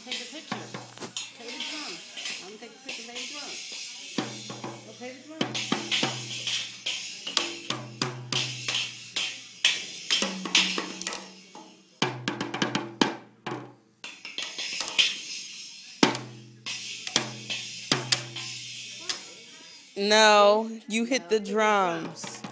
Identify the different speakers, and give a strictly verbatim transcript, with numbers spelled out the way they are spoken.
Speaker 1: take a picture. Play the drum. I'm gonna take a picture. Play the drum. Go play the drum.
Speaker 2: No, you hit
Speaker 1: No,
Speaker 2: the
Speaker 1: hit the drum.
Speaker 2: drums.